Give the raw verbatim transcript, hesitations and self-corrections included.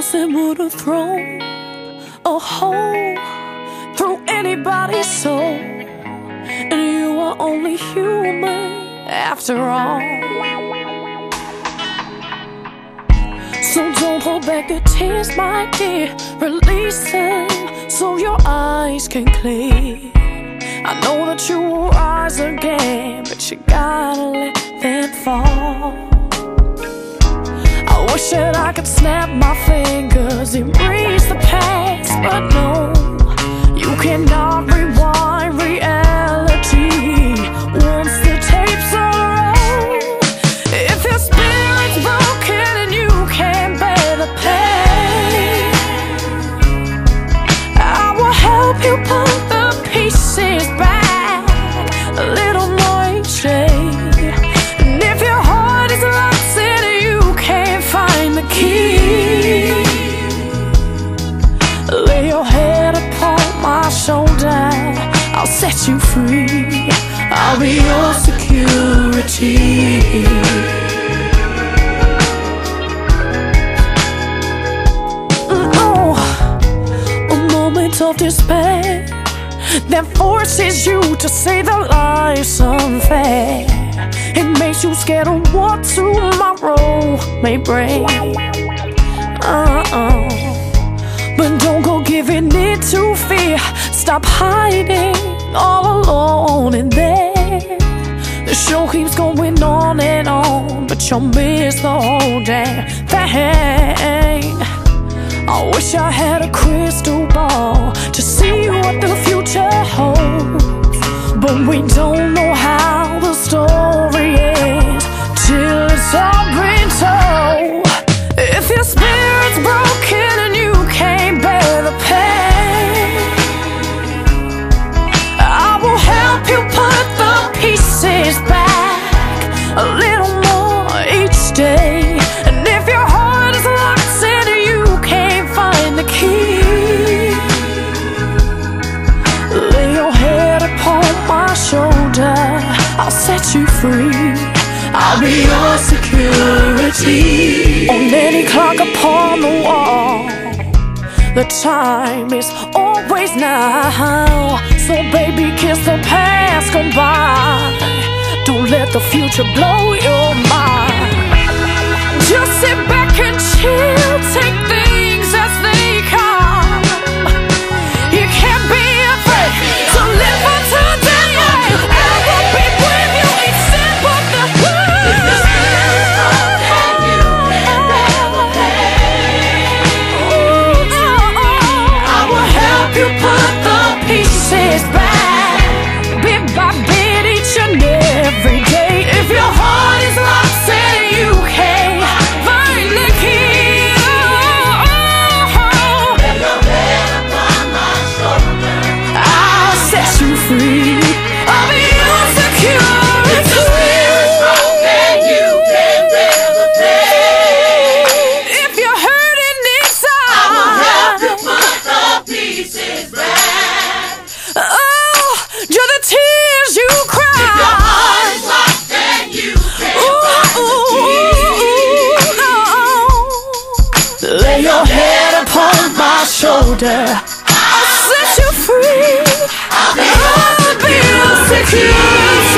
Something would have thrown a hole through anybody's soul, and you are only human after all. So don't hold back the tears, my dear. Release them so your eyes can clear. I know that you will rise again, but you gotta let them fall. I wish that I could snap my fingers, erase the past, but no, you cannot rewind reality once the tapes are rolled. If your spirit's broken and you can't bear the pain, I will help you put the pieces back a little more each day. And if your heart is lost and you can't find the key, lay your head upon my shoulder, I'll set you free. I'll be your security. Oh, a moment of despair that forces you to say that life's unfair. It makes you scared of what tomorrow may bring. Uh-uh. But don't go giving in to fear. Stop hiding all alone in there. The show keeps going on and on, but you'll miss the whole damn thing. I wish I had a crystal ball to see what the future holds, but we don't know how the story ends till it's all been told. If your spirit's broken and you can't bear the pain, I will help you put the pieces back a little more each day. And if your heart is locked and you can't find the key, lay your head upon my shoulder, I'll set you free. I'll be your security. On any clock upon the wall, the time is always now. So baby, kiss the past goodbye. Don't let the future blow your mind. Just sit back and chill, take things as they come. You can't be afraid to live for today. I will be with you each step of the way. If your spirit's broken, you can bear the pain. I will help you put the pieces back, bit by bit, each and every day. If your heart is lost and you can't find the key, lay your head upon my shoulder, I'll set you free. I'll be your security. If your spirit's broken, you can bear the pain. If you're hurting inside, I will help you put the pieces back. Oh, you're the tears you cry. If your heart is locked and you can't find the key, lay your head upon my shoulder, I'll set you free. I'll be your security.